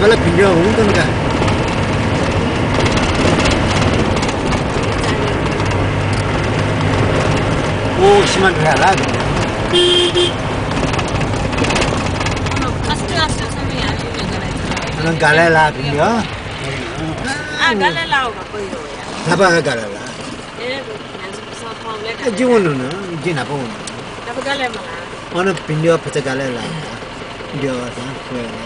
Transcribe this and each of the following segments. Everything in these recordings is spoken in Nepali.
Abala pindah untung kan? Oh, siman berhala. Anak galela pindah. Ah, galela hoga koi ho ya. Apa galela? Jiwon na, jina pun. Tapi galela mana? Mana pindah apa galela? Dia tu, kuela.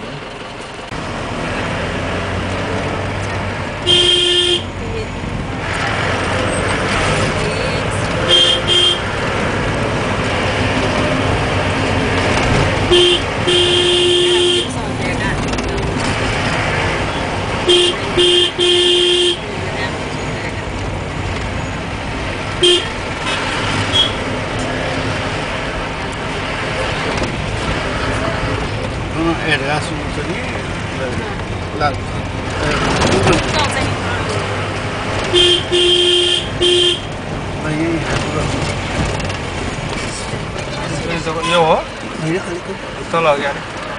Era assim, lá. यो हो तल अगाडि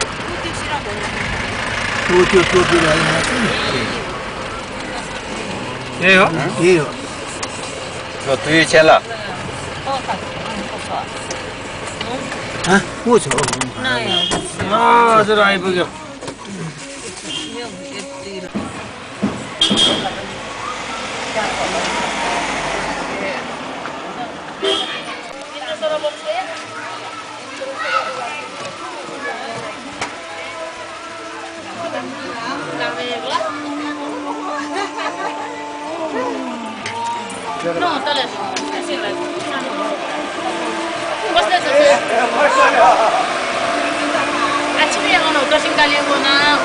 यही हो यही हो दुई चेला को छ हजुर आइपुग्यो No, tal vez. Así la. What's this? Actually, I'm not touching Galileo now.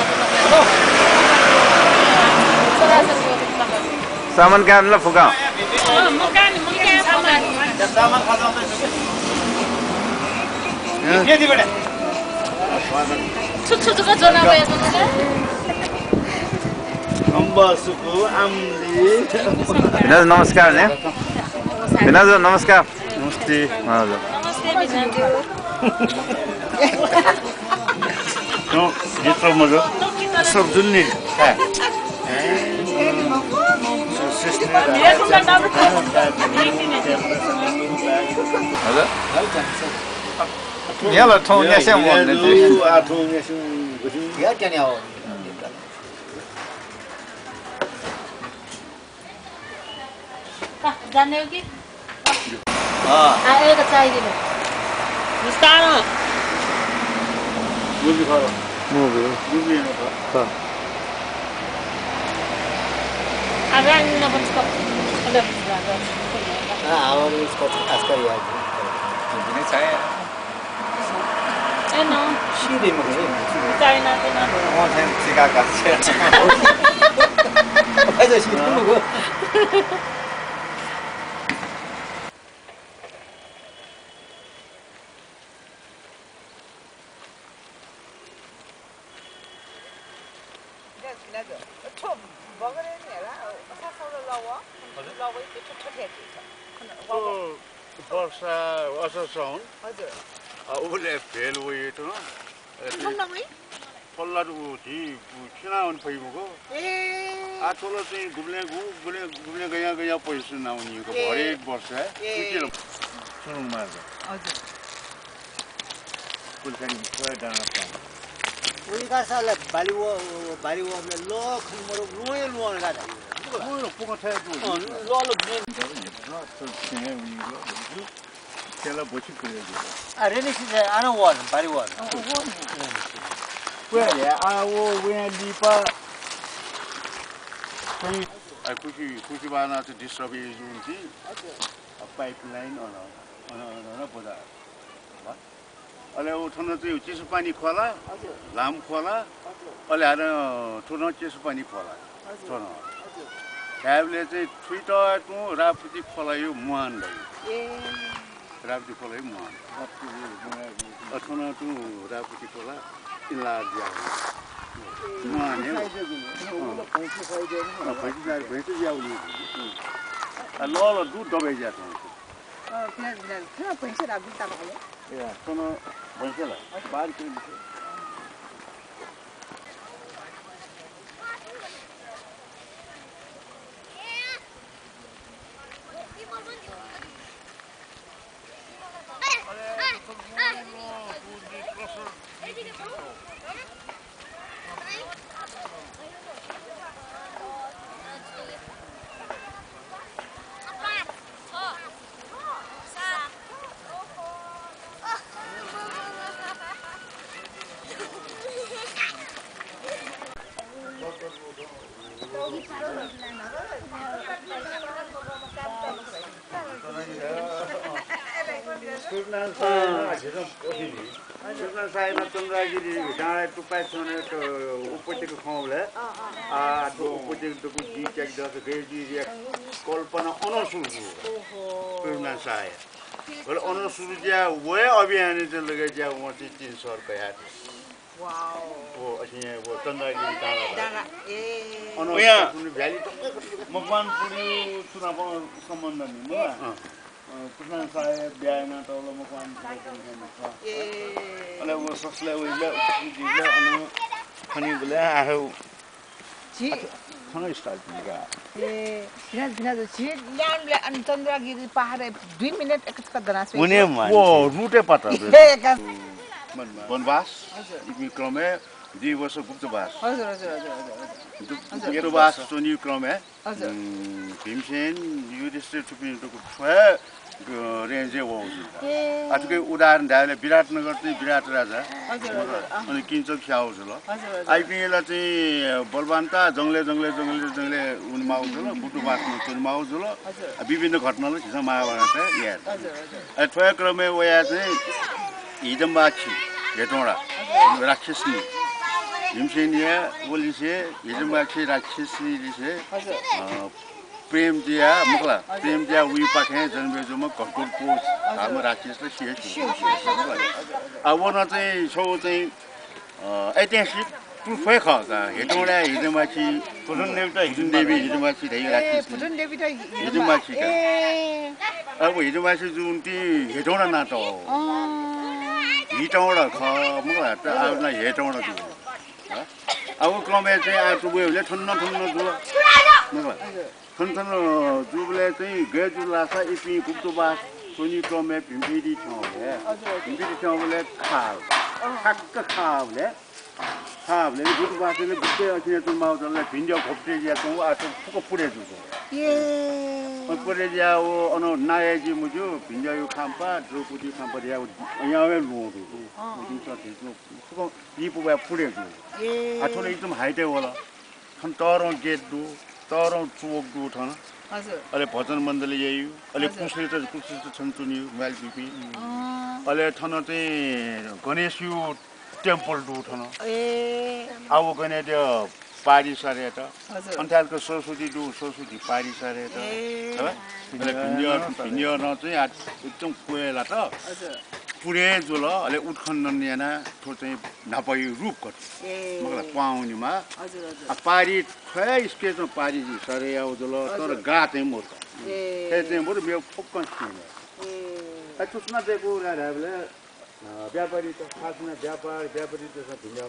सामान काम ल फुका मुकान सामान खजाउँदै के दि बेटा छुछुको जोना गयो त अम्बासुको आम्ली विनाज नमस्कार ने विनाज नमस्कार नमस्ते हजुर नमस्ते बिजनज्यू तो जित्रो मजो सब जुन्नी यहाँ ठाउँ यहाँ जाने हो कि आएको चाहिदिनु बिस्तारो मुभी खाओ मुभी हेर्नु त अब राख्नु पनि स्टप आवर उसको आजकल याद दिनै छ ए न सिधै मुखले चाइना चाहिँ न म चाहिँ सिकाका छु अझ सिधै मुखो वर्षा असर साउन हजुर उले फेल उयो त पल्लाहरु धी खिनाउन फैमुको आ तोलो चाहिँ गुब्ले गया पैसा नआउनीको हरेक वर्ष किन सुनु मार्छ हजुर कुलखानी पुरा डाँडा पाउँ उही कासाले बालीवरले लख मरो रोय लोन गादा Bueno, pongo até do. Lo Aquela bote presa. A rene se ana wall, bari wall. Well, o when lipa. I push bana to disturb you a pipeline on boda. Ole उठ्न चाहिँ चिसो पानी खोला लाम खोला अहिले आएर ठुलो चिसो पानी खोला ठुलो क्याबले चाहिँ छुइटा टु रापुती खोला यो मुहान भयो रापुती खोला यो मुहान ठुलो टु रापुती खोला इला दिया मुहान हो पैसा जाऊ ल दुध दबाई जातो पैसा राख्नु त भयो या ठुलो भैँसेला बार के पुनान सायना झिजम पोखिनी पुनान सायना चन्द्रगिरी डाँडा टुपाइ छने त उपत्यका खाउँले तो उपत्यका को जी चेक दस गेजी कल्पना अनसुरु पुनान साय और अनसुरु ज्या वे अभियान चाहिँ लगे ज्या वहाँ चाहिँ 3 सर कया वाओ वो असि वो चन्द्रगिरी डाँडा ए यहाँ भ्याली मकवानपुरी चुनाव सम्बन्ध नि म पुनान साय ब्याना तौल मकवानपुरी ए अले वो ससले उइले उजिले अनि खनि बुले आहो जी खन स्टाइल दिगा ए बिना जी ल्यान्डले अनि चन्द्रगिरी पहाड 2 मिनेट एकचका दरास उनी वो रुटे पता वनवास इमी क्रमे 2 वर्ष गुप्तवास हजुर गुप्तवास चोनी क्रमे हजुर भीमसेन युधिष्ठिर थुपिनुको छ्वा रेन्जे वाउजु अटुकै उदाहरण दाले विराटनगर चाहिँ विराट राजा अनि किञ्चक ख्याउज ल आइपिएला चाहिँ बलवान्ता जंगले उनमाउज ल गुप्तवासमा चुनमाउज ल विभिन्न घटनाले हिजो महाभारत यार थ्वा क्रमे वया चाहिँ हिजम्बाक्षी हेटौडा राक्षसनी भीमसेनिया बोलिसे हिजम्बाक्षी राक्षसनी दिसे प्रेम जिया मुखला प्रेम जिया उही पाखे जनबेजुमा कटुर पोस हाम्रो राक्षसले शेष अब न चाहिँ छौ चाहिँ ऐतिहासिक प्रुफै खका हेटौडा हिजम्बाक्षी पुरुन देवी हिजम्बाक्षी धेरै राक्षस पुरुन देवी त हिजम्बाक्षी अब हिजम्बाक्षी जुन ती हेटौडा नाटक हो हिटौडा ख मुखला त अब हेटौडा दियो अब क्रमे चाहिँ आटु गयोले ठन्न जुल मुखला ठन्न जुबले चाहिँ गेजुलासा इपि गुप्तवास सोनी क्रमे भिम्पिडी ठाउँले ठ्याक्क खावले गुप्तवासले गुप्तै अखिने माउजले भिन्डियो खोप्टे जिया त आटो फुको पुरे जुको पुरे जिया ओ अन नायजी मुजु भिन्डियो खाम्पा द्रौपदी खाम्पा जिया यहाँवे लोदु फुको यिपुबा पुरे जु आठोले एकदम हाइटे होला खन तरौं गेट दु तरौं चोक दु ठन हजुर अले भजन मण्डली यही अले कुसले त छन्चुनी मोबाइल बिपी अले ठन चाहिँ गणेशयु टेम्पल दु ठन अब गने त्यो पारी सरे त अन्ठालको सरस्वती दु सरस्वती पारी सरे त हैन भिन्डियो न चाहिँ एकदम कोएला त पुरे जुल अले उत्खण्डन याना थो चाहिँ नापय रूप कट मलाई पाउनीमा पारी खै स्केचमा पारी सरे आउ जुल तर गा चाहिँ मोर चाहिँ मोर मेरो फोकस थिएन सूचना दिएको राले व्यापारी त खासमा व्यापारी त भिन्डियो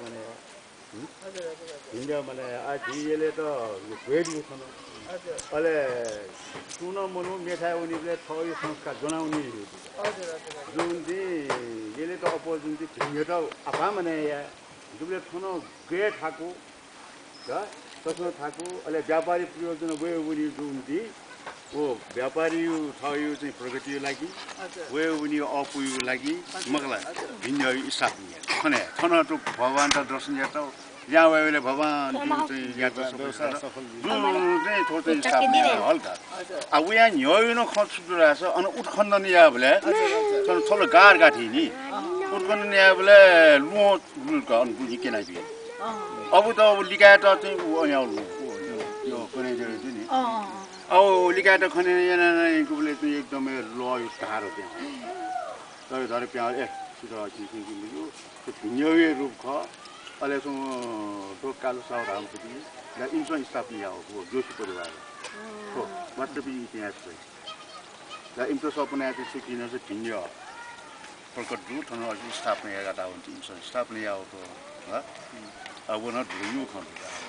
भने आजिले त भेडी छन् अले सुन मनु मेठाइ उनीले थय संस्कार जनाउने जुन चाहिँ यसले त अपोजिटी भिन्डियो त आफा माने या जुले थुन गे ठाकु तसो ठाकु अले व्यापारी प्रयोजन गयो उनी जुन चाहिँ ओ व्यापारी थयो चाहिँ प्रगतिको लागि वे उनी अपुयो लागि मगला भिन्डियो स्टाफ खने खनटो भगवान त दर्शन या त यहाँ वेले भगवान चाहिँ यहाँ त सफल चाहिँ थोर चाहिँ स्टाफ हल्का अब यहाँ न्याय न खर्च रहेछ अनि उत्खण्डन या भले थोर गार गाठी नि उत्खण्डन या भले लु लुका अनि किन आइबी अब त लिगा त चाहिँ यहाँ यो कुनै जग्गा थियो नि अब लिगा त खने यहाँ कुले चाहिँ एकदमै ल टाढो त्यहाँ तर धरे प्याउ ए सिधा यो भिन्डियो रूप ख अलेसम्म तो कालो साउर आउँथ्यो र इन्सन स्टाफ लिया हो जोशी परिवार हो मतलब इतिहास चाहिँ र इन्टर सपना चाहिँ किन चाहिँ भिन्डियो प्रकट दु थन अझै स्टाफ नै हेर्दा हुन्छ इन्सन स्टाफ लिया हो तो ह अब न धुयु खन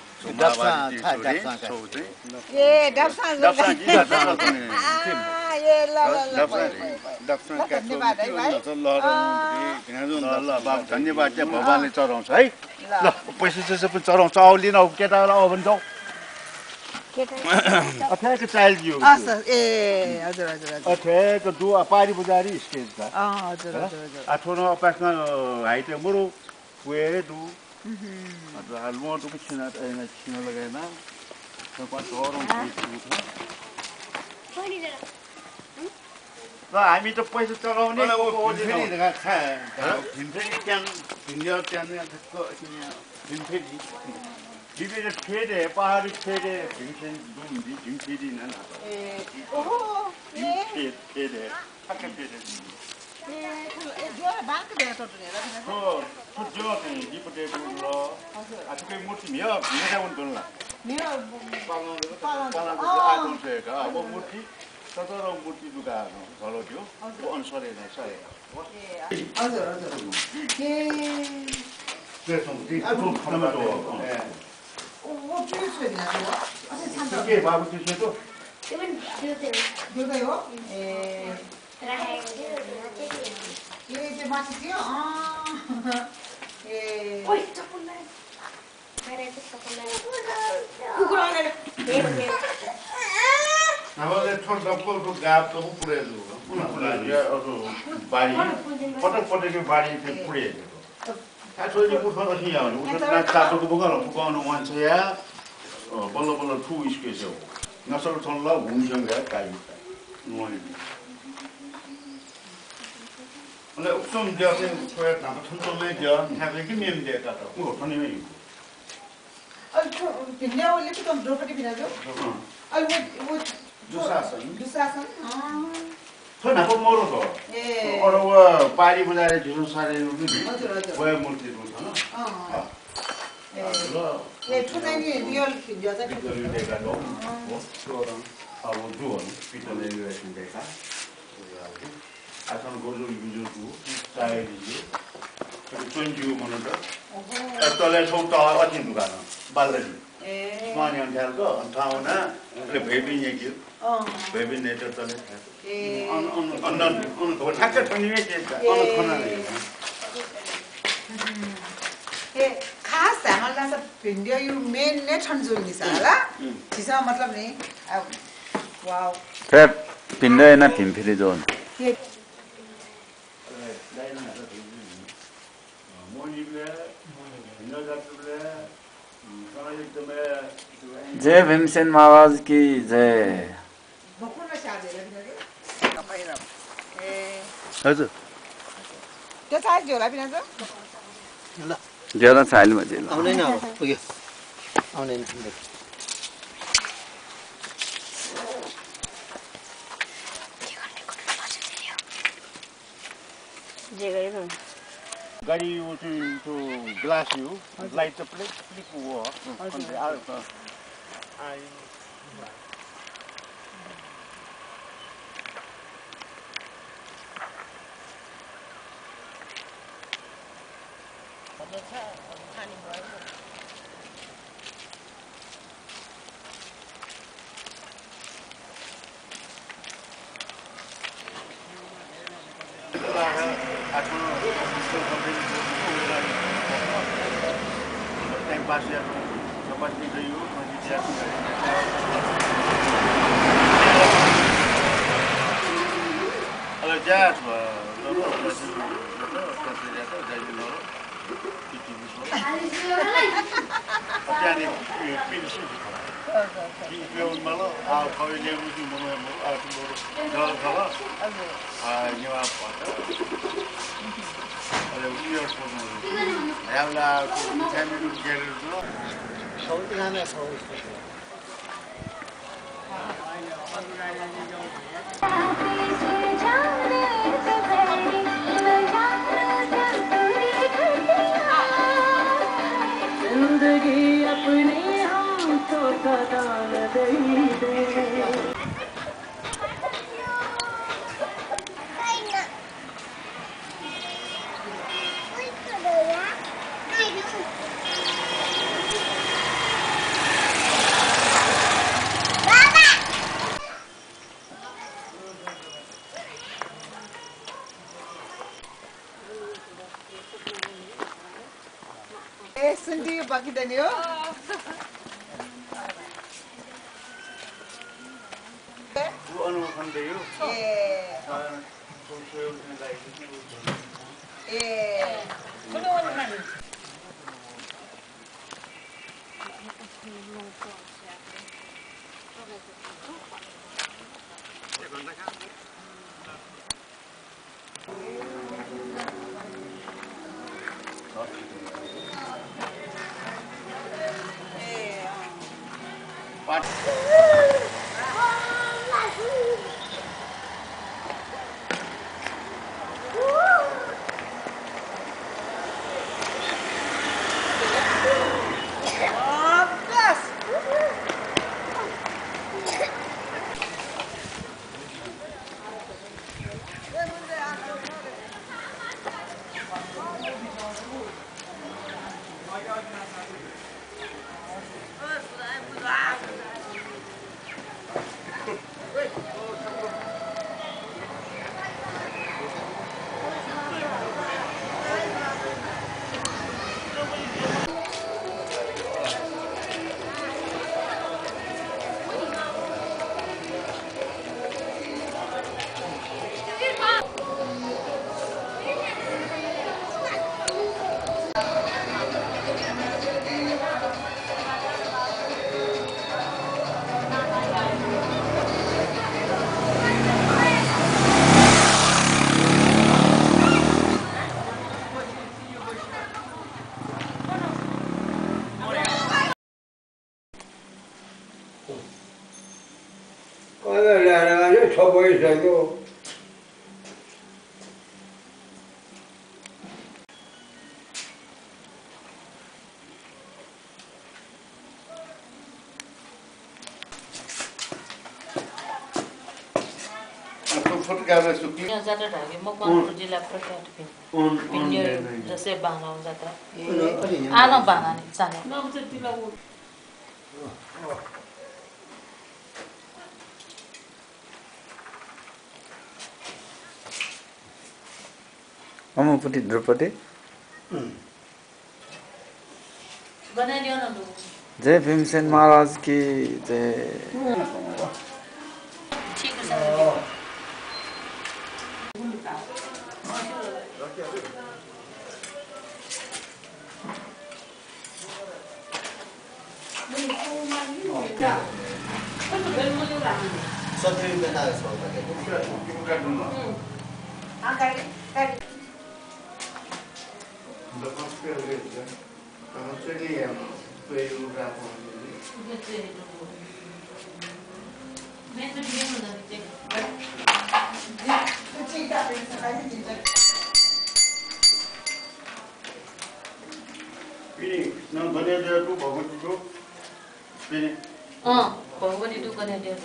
धन्यवाद चाहिँ भगवानले चढाउँछ है ल पैसा चाहिँ पनि चढाउँछ आउ लिन केटालाई आउ भने जाऊ ठ्याक्क चाइल्ड यो ठ्याक्क दु पारी बजारी स्टेज त आठो न अपासमा हाइट मरो पुए दु लुटो पनि छिन लगाएन हामी त पैसा चलाउने भिन्फेरी가 भिन्फेरी त्यान भिन्디어 त्या는 그 भिन्फेरी 집에서 최대 파리 최대 빙신 룸이 빙필이는 오호. 최대 학교 최대 저라 bank de to ne la 그 저한테 리포트 불러 아직도 못 팀이야 미래원 돌라 mira 빠는 아동세가 뭐 못이 서서로 못이 누가 걸어줘 뭐 언설에나 사래 예. 그래서 좀 하나도 오, 필수야 되나 저거? 이게 바보 드셔도 이거요? 예. 이게 맛있지요? 아. 예. 나머지 촌덕고 그 갑도 뿌려주고 바리 퍼덕퍼덕이 바리 뿌려야 다 저기 무슨 것이냐 우선 나 따서도 뭐가는 원서야 벌러벌러 투 이스케서 나서로 돌라 운전가 가이 노이 원래 옥som 지역에 소액 나무 천점에 저 해외 김iem 돼 가서 뭐 선임이 പിന്നെ ഒലിക്ക് ദ്രൗപദി പിന്നാജോ वो दुशासन 저 나쁜 모르고 예. 어려워 파리 분야에 주는 사례는 맞아. 왜 물티로 하나 예, 초단이 리얼 여자 빗돌이 내가 너무 그거랑 하고 주원 빗돌이 내가 아선 고조 유주도 사이리지 그리고 전주문은 떨레 속도 어디 누가는 말레리 예. 많이 한다고 타오나 그 베비 얘기 베비 내도 떨레 예. 어느 거 학교 통일에 있다 어느 코너에 ए खास हामीलाई सब भिन्डियो यो मेन नै ठन्जो नि साला जिसा मतलब नि वाओ फिर भिन्डे ना भिन्फेरी जोन ये जय भीमसेन महाराज की जय बकुना शादी रहेछ ए हजुर त्यो चाहिँ झोला बिना छ ल ज्यादा चाइल मजे आउँदैन अब पुग्यो आउँदैन गाडी त्यो ग्लास यो लाइट त प्लेट प्लिक हो अन्त आउँछ Pasnya dapat video meditasi kalau jas loro masih terlihat dari loro itu bisa tapi ini pinsu Kau malu, kau ini mesti malu, aku baru jalan kalah, ini apa? Ada ujian pun, yang lah, saya minum gel itu. 서울 가면 서울 जिंदगी अपने हाथों का दान दे दे सुन्दी बाकी देनी हो Bu anu kan dia. कुन वाला नानी भने छोपिसक्यो फुटकार सुकी जाता ढाके मकवानपुर जिल्ला प्रख्यात भिन्डी जसै बाना जाता आनो बाना नि चाने अमुपट्टि द्रौपदी बनाइदियो न जय भीमसेन महाराज की जय ठीक छ भगवती टु बनाइदियो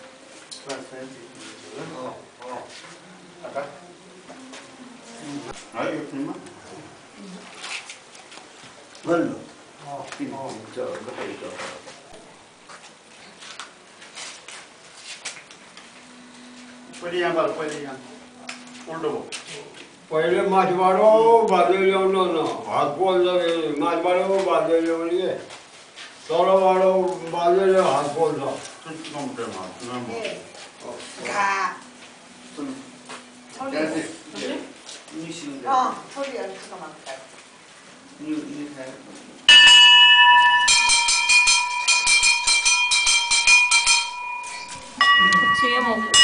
पहिले माथिबाट बाँध्दै ल्याउनु न हात पोल्छ माथिबाट बाँध्दै ल्याउने तलबाट बाँध्दै ल्याउ हात पोल्छ Sim, amor.